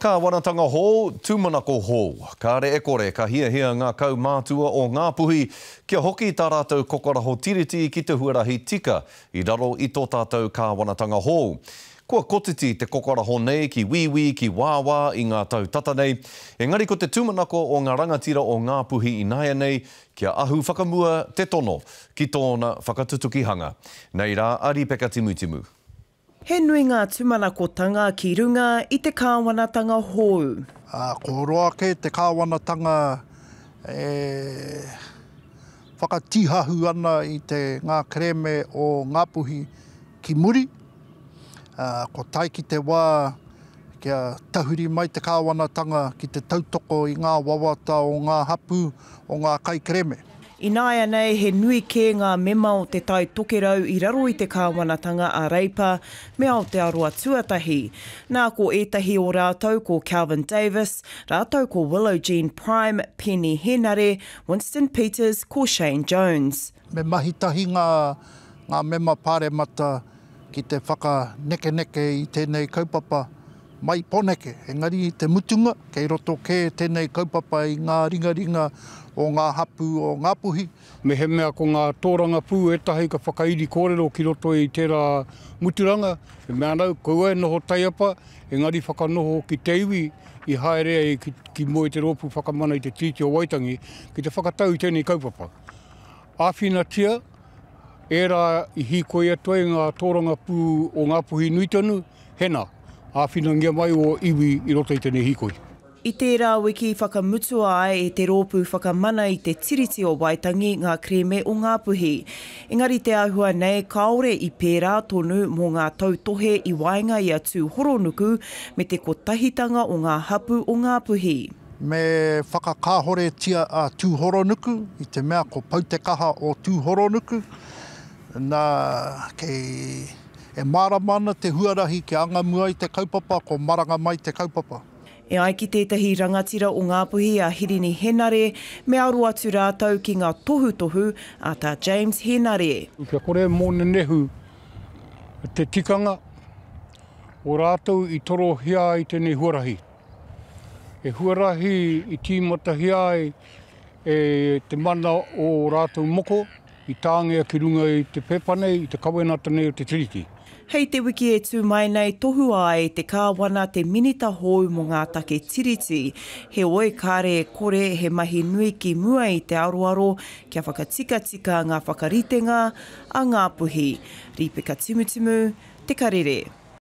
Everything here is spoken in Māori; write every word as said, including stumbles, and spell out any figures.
Ka wanatanga hou, tūmanako hou. Kāre e kore, ka hia hia ngā kau mātua o Ngāpuhi, kia hoki tā rātou kokaraho tiriti ki te huarahi tika, i raro i tō tātou ka wanatanga hou. Kua kotiti te kokaraho nei ki wiwi, ki wāwā i ngā tau tata nei. Engari ko te tūmanako o ngā rangatira o Ngāpuhi i naia nei, kia ahu whakamua te tono ki tōna whakatutukihanga. Nei rā, a Ripeka Timutimu. He nui ngā tūmanakotanga ki runga i te kāwanatanga hou. Uh, ko roa ke te kāwanatanga e whakatihahu ana i te ngā Karere o Ngāpuhi ki muri. Uh, ko tai ki te wā, kia tahuri mai te kāwanatanga ki te tautoko i ngā wawata o ngā hapu o ngā kai Karere. I nāia nei, he nui kē ngā mema o te tai tokerau i raro i te kāwanatanga a Reipa, me Aotearoa tuatahi. Nā ko ētahi o rātou ko Calvin Davis, rātou ko Willow Jean Prime, Penny Henare, Winston Peters, ko Shane Jones. Me mahitahi ngā, ngā mema pāremata ki te whakaneke neke i tēnei kaupapa mai poneke. Engari te mutunga, kei roto kē tēnei kaupapa i ngā ringa ringa o ngā hapu o Ngāpuhi. Me he mea ko ngā tōranga pū e tahi ka whakairi kōrero ki roto i tērā muturanga. Me mea nau, koe e noho taiapa, engari whakanoho ki te iwi i haerea i ki, ki moe te rōpū whakamana i te titi o Waitangi, ki te whakatau i tēnei kaupapa. Āwhina tia, e rā i hikoe atua i ngā tōranga pū o Ngāpuhi nui tonu, hena, āwhina ngia mai o iwi i roto i tēnei hikoe. I tērā wiki whakamutua ai e te rōpū whakamana i te tiriti o Waitangi ngā Karere o Ngāpuhi. Engari te āhua nei, kaore i pērā tonu mō ngā tautohe i wainga i atu horonuku me te kotahitanga o ngā hapu o Ngāpuhi. Me whakakāhore tia a tūhoronuku, i te mea ko pautekaha o tūhoronuku. Nā, kei e māramana te huarahi ki angamua i te kaupapa, ko maranga mai te kaupapa. E ai ki tētahi rangatira o Ngāpuhi a Hirini Henare, me aru atu rātou ki ngā tohu-tohu a tā James Henare. Kia kore mōne nehu te tikanga o rātou i toro hia i tēnei huarahi. E huarahi i tīmata hia e te mana o rātou moko, i tāngea ki runga i te pepane, i te kawenata nei o te tiriti. Hei te wiki e tū mai nei tohu ai te kāwana te minita hou mō ngā take tiriti. He oi kāre e kore he mahi nui ki mua i te aroaro kia whakatika-tika ngā whakaritenga a Ngāpuhi. Ripeka Timutimu, te Karere.